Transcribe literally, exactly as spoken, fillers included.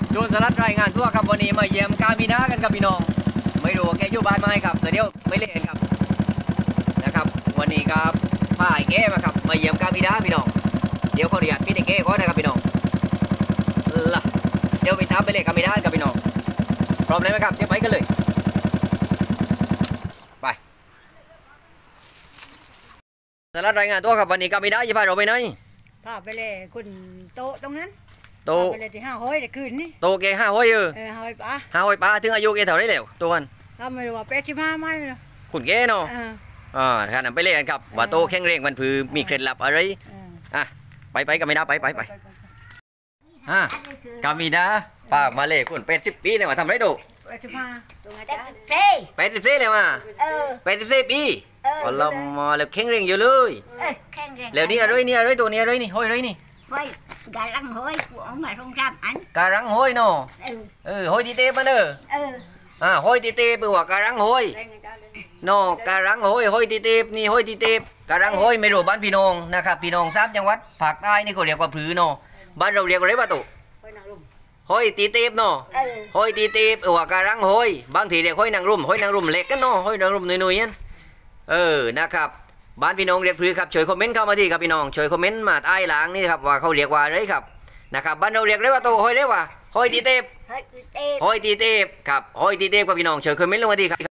โจรสลัดรายงานตัวครับวันนี้มาเยี่ยมกามินากันครับพี่น้องไม่รู้แกอยู่บ้านไหมครับแต่เดี๋ยวไม่เล่นครับนะครับวันนี้ครับพาไอ้แกมาครับมาเยี่ยมกามินาพี่น้องเดี๋ยวขออนุญาตพี่ไอ้แกก่อนนะครับพี่น้องล่ะเดี๋ยวไปตามไปเล่นกามินากับพี่น้องพร้อมเลยไหมครับเดี๋ยวไปกันเลยไปสลัดรายงานตัวครับวันนี้กามินาจะพาเราไปไหนพาไปเลยคุณโตตรงนั้นโตไปเลยที่ห้าห้อยเด็กคืนนี่โตแกห้าห้อยเออเออห้อยปลาห้าห้อยปลาถึงอายุแกเท่าไรแล้วตัวกันถ้าไม่รู้ว่าเป็ดที่มาไม่เลยขุนแกเนาะอ่าท่านนำไปเล่นครับว่าโตแข็งแรงมันพือมีเคล็ดลับอะไรอ่ะไปไปกามินาไปไปไปอ่ะกามินาป้ามาเล่คุณเป็ดสิบปีเลยว่าทำไรโตเป็ดที่มาตรงไหนจ๊ะเป็ดสิบสี่เลยมาเป็ดสิบสี่ปีอ๋อเรามาแล้วแข็งแรงอยู่เลยแล้วนี่อะไรนี่อะไรตัวนี้อะไรนี่ห้อยอะไรนี่ห้อยกะรังห้อยcủa ông mà khôngram ảnh กะรังห้อยเนาะเออห้อยตีเต้มาเด้ออ่าห้อยตีเต้แปลว่ากะรังห้อยเนาะกะรังห้อยห้อยตีเต้นี่ห้อยตีเต้กะรังห้อยไม่รู้บ้านพี่น้องนะครับพี่น้องสามจังหวัดภาคใต้นี่เขาเรียกว่าผือเนาะบ้านเราเรียกอะไรบ้าตุห้อยตีเต้เนาะห้อยตีเต้แปลว่ากะรังห้อยบางทีเรียกห้อยนางรมห้อยนางรมเล็กกันเนาะห้อยนางรมหน่อยๆนั่นเออนะครับบ้านพี่น้องเรียกผือครับช่วยคอมเมนต์เข้ามาที่ครับพี่น้องช่วยคอมเมนต์มาใต้หลังนี่ครับว่าเขาเรียกว่าอะไรครับนะครับบ้านเราเรียกได้ว่าโตห้อยได้ว่าห้อยตีเทปห้อยตีเทปครับห้อยตีเทปกับพี่น้องช่วยคอมเมนต์ลงมาดีครับ